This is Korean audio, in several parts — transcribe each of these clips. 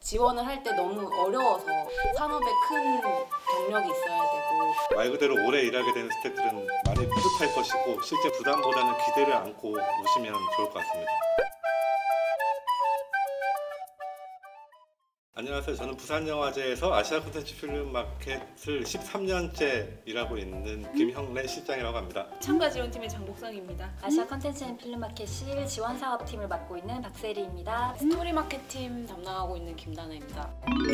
지원을 할 때 너무 어려워서 산업에 큰 경력이 있어야 되고 말 그대로 오래 일하게 된 스태프들은 많이 뿌듯할 것이고 실제 부담보다는 기대를 안고 오시면 좋을 것 같습니다. 안녕하세요. 저는 부산영화제에서 아시아 콘텐츠 필름 마켓을 13년째 일하고 있는 김형래 실장이라고 합니다. 참가 지원팀의 장복성입니다. 아시아 컨텐츠 앤 필름마켓실 지원사업팀을 맡고 있는 박세리입니다. 스토리 마케팅 담당하고 있는 김다나입니다.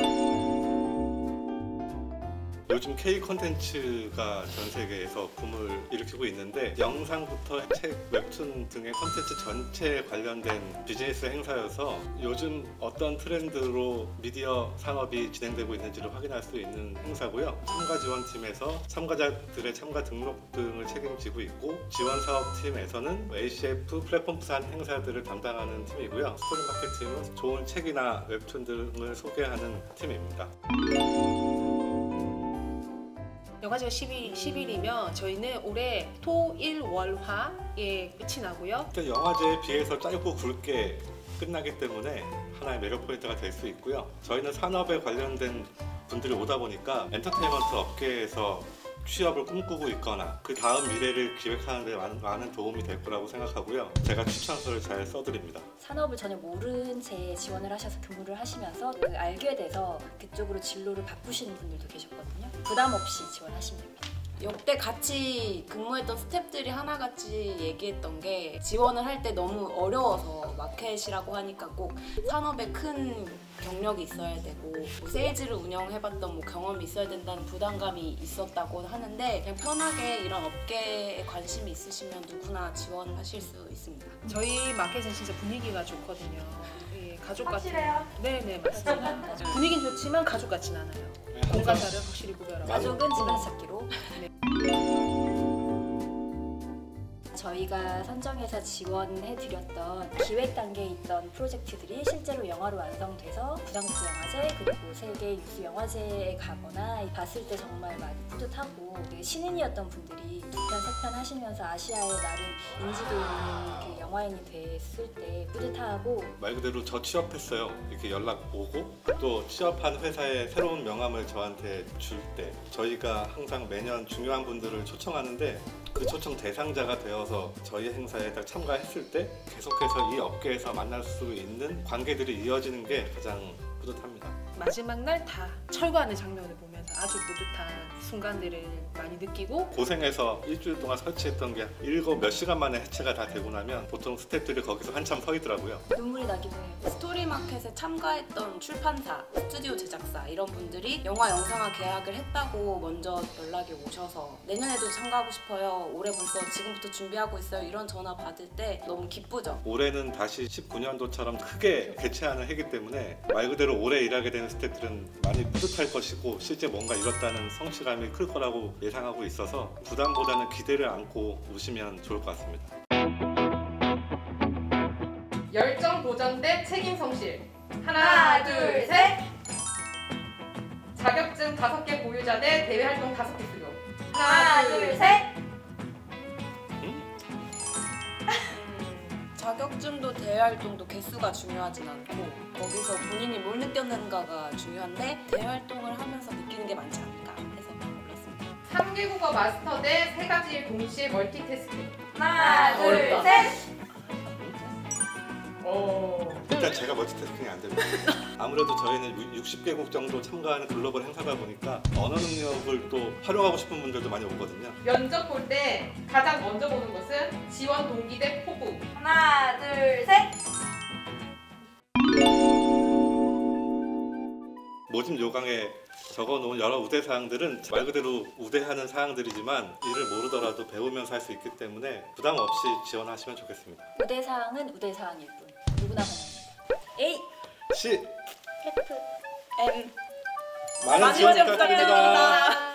요즘 K 콘텐츠가 전 세계에서 붐을 일으키고 있는데 영상부터 책, 웹툰 등의 콘텐츠 전체에 관련된 비즈니스 행사여서 요즘 어떤 트렌드로 미디어 산업이 진행되고 있는지를 확인할 수 있는 행사고요. 참가 지원팀에서 참가자들의 참가 등록 등을 책임지고 있고 지원사업팀에서는 ACF 플랫폼 부산 행사들을 담당하는 팀이고요. 스토리 마케팅은 좋은 책이나 웹툰 등을 소개하는 팀입니다. 영화제가 10일이면 저희는 올해 토, 일, 월, 화에 끝이 나고요. 일단 영화제에 비해서 짧고 굵게 끝나기 때문에 하나의 매력 포인트가 될 수 있고요. 저희는 산업에 관련된 분들이 오다 보니까 엔터테인먼트 업계에서 취업을 꿈꾸고 있거나 그 다음 미래를 기획하는 데 많은 도움이 될 거라고 생각하고요. 제가 추천서를 잘 써드립니다. 산업을 전혀 모른 채 지원을 하셔서 근무를 하시면서 알게 돼서 그쪽으로 진로를 바꾸시는 분들도 계셨거든요. 부담 없이 지원하시면 됩니다. 역대 같이 근무했던 스태프들이 하나같이 얘기했던 게 지원을 할 때 너무 어려워서 마켓이라고 하니까 꼭 산업에 큰 경력이 있어야 되고 뭐 세일즈를 운영해봤던 뭐 경험이 있어야 된다는 부담감이 있었다고 하는데 그냥 편하게 이런 업계에 관심이 있으시면 누구나 지원하실 수 있습니다. 저희 마켓은 진짜 분위기가 좋거든요. 예, 가족 같은. 확실해요? 네네 맞습니다. 분위기는 좋지만 가족 같진 않아요. 공과사를 확실히 구별하고. 가족은 집에서 찾기로. 저희가 선정해서 지원해드렸던 기획 단계에 있던 프로젝트들이 실제로 영화로 완성돼서 부장스 영화제 그리고 세계 유수 영화제에 가거나 봤을 때 정말 많이 뿌듯하고 신인이었던 분들이 2편, 3편 하시면서 아시아에 나름 인지도 있는 그 영화인이 됐을 때 뿌듯하고 말 그대로 저 취업했어요 이렇게 연락 오고 또 취업한 회사의 새로운 명함을 저한테 줄 때 저희가 항상 매년 중요한 분들을 초청하는데 그 초청 대상자가 되어서 저희 행사에 딱 참가했을 때 계속해서 이 업계에서 만날 수 있는 관계들이 이어지는 게 가장 뿌듯합니다. 마지막 날 다 철거하는 장면을 보면서 아주 뿌듯한 순간들을 많이 느끼고 고생해서 일주일 동안 설치했던 게 일곱 몇 시간 만에 해체가 다 되고 나면 보통 스태프들이 거기서 한참 서 있더라고요. 눈물이 나기도 해요. 스토리 마켓에 참가했던 출판사, 스튜디오 제작사 이런 분들이 영화 영상화 계약을 했다고 먼저 연락이 오셔서 내년에도 참가하고 싶어요. 올해 벌써 지금부터 준비하고 있어요. 이런 전화 받을 때 너무 기쁘죠. 올해는 다시 19년도처럼 크게 개최하는 해기 때문에 말 그대로 오래 일하게 되는 스태프들은 많이 뿌듯할 것이고 실제 뭔가 이뤘다는 성취감이 클 거라고 예상하고 있어서 부담보다는 기대를 안고 오시면 좋을 것 같습니다. 열정 보전대 책임 성실. 하나, 둘, 셋. 자격증 5개 보유자 대 대외 활동 5개 수료. 하나, 둘, 셋. 자격증도 대외활동도 개수가 중요하진 않고 거기서 본인이 뭘 느꼈는가가 중요한데 대외활동을 하면서 느끼는 게 많지 않을까 해서 골랐습니다. 3개국어 마스터 대 3가지 일 동시에 멀티태스킹. 하나, 둘, 어렵다. 셋. 일단 제가 멀티태스킹이 안 됩니다. 아무래도 저희는 60개국 정도 참가하는 글로벌 행사다 보니까 언어 능력을 또 활용하고 싶은 분들도 많이 오거든요. 면접 볼 때 가장 먼저 보는 것은 지원 동기 대 포부. 하나, 둘, 셋. 모집 요강에 적어놓은 여러 우대사항들은 말 그대로 우대하는 사항들이지만 이를 모르더라도 배우면서 할 수 있기 때문에 부담 없이 지원하시면 좋겠습니다. 우대사항은 우대사항일 뿐. 누구나 가능합니다. A, C, F, M 많은 지원 부탁드립니다. 부탁드립니다.